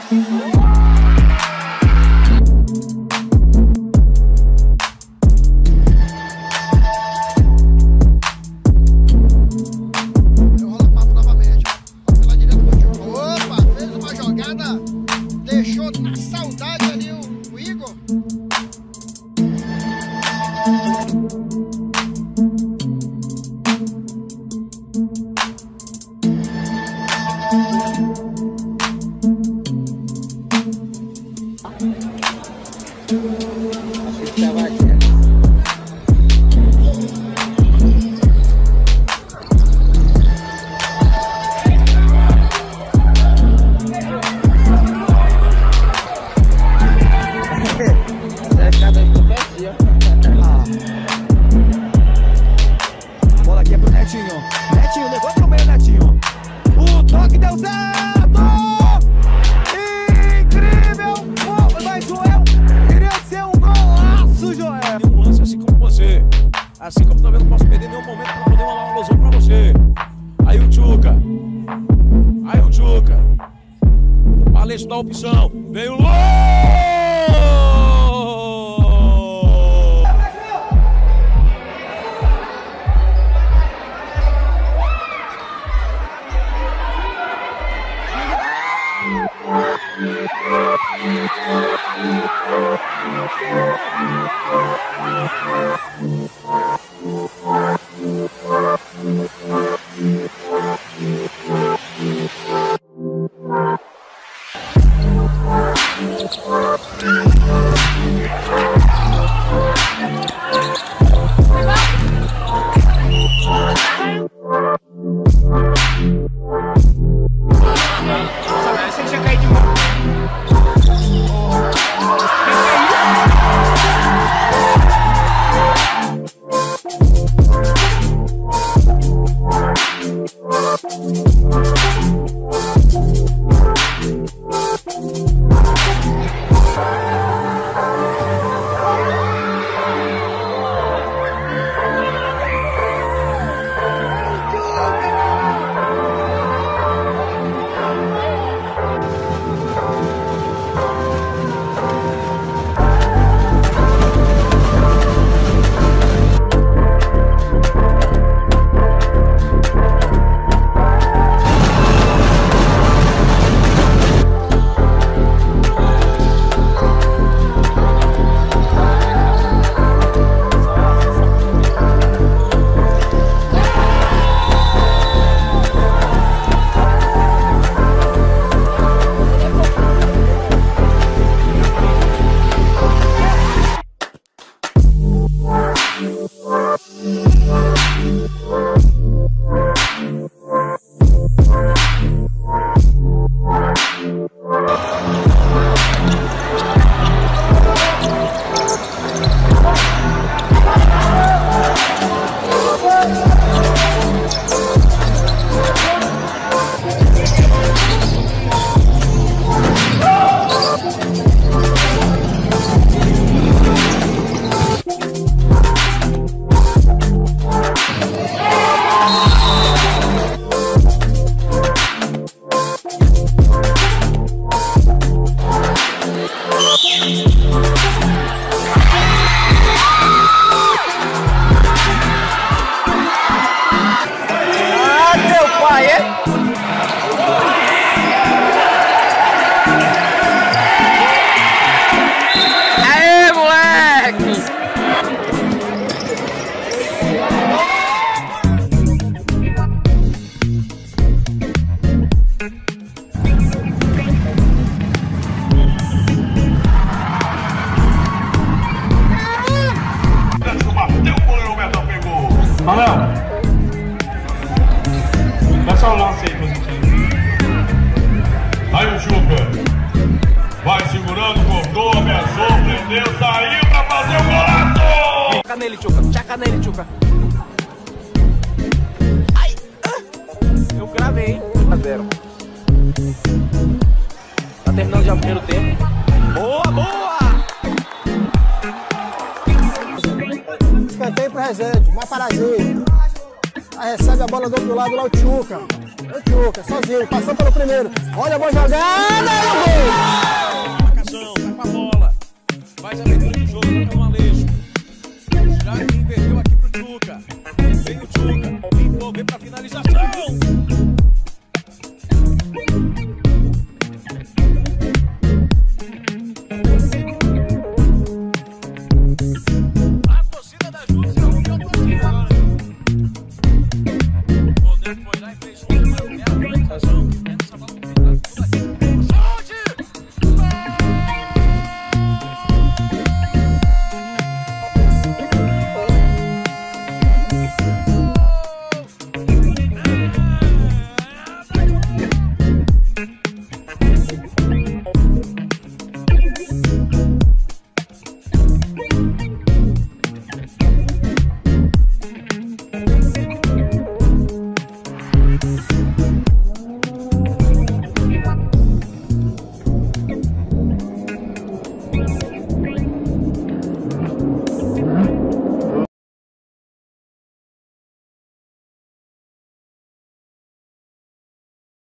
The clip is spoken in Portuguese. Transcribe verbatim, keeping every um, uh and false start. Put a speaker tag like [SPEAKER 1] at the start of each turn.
[SPEAKER 1] Deixou na saudade ali o, o Igor.
[SPEAKER 2] Acho que tava aqui.
[SPEAKER 3] Bola aqui é pro Netinho. Netinho levou pro meio, Netinho. O toque deu certo! Incrível! Oh, mas Joel queria ser um golaço, Joel!
[SPEAKER 4] Tem um lance assim como você. Assim como também não posso perder nenhum momento para poder mandar uma alusão pra você. Aí o Tchuca. Aí o Tchuca. O Palestra da opção. Veio louco!
[SPEAKER 5] Manuel, dá só o lance aí positivo. Aí o Chuca vai segurando, cortou, ameaçou, prendeu, saiu pra fazer o golaço!
[SPEAKER 3] Chaca nele, Tchuca. Chaca nele, Tchuca. Ai! Eu gravei, hein? um a zero. Tá terminando já o primeiro tempo. Boa, boa!
[SPEAKER 1] Escanteio pro Resende, uma paradinha. Aí recebe a bola do outro lado lá o Tchuca.
[SPEAKER 2] Chuca, sozinho, passou pelo primeiro. Olha a boa jogada e o gol!
[SPEAKER 4] Marcação, tá com a bola. Faz a leitura do jogo, tá com o Aleixo. Já inverteu aqui pro Chuca. Vem o Chuca, limpou, vem pra finalização.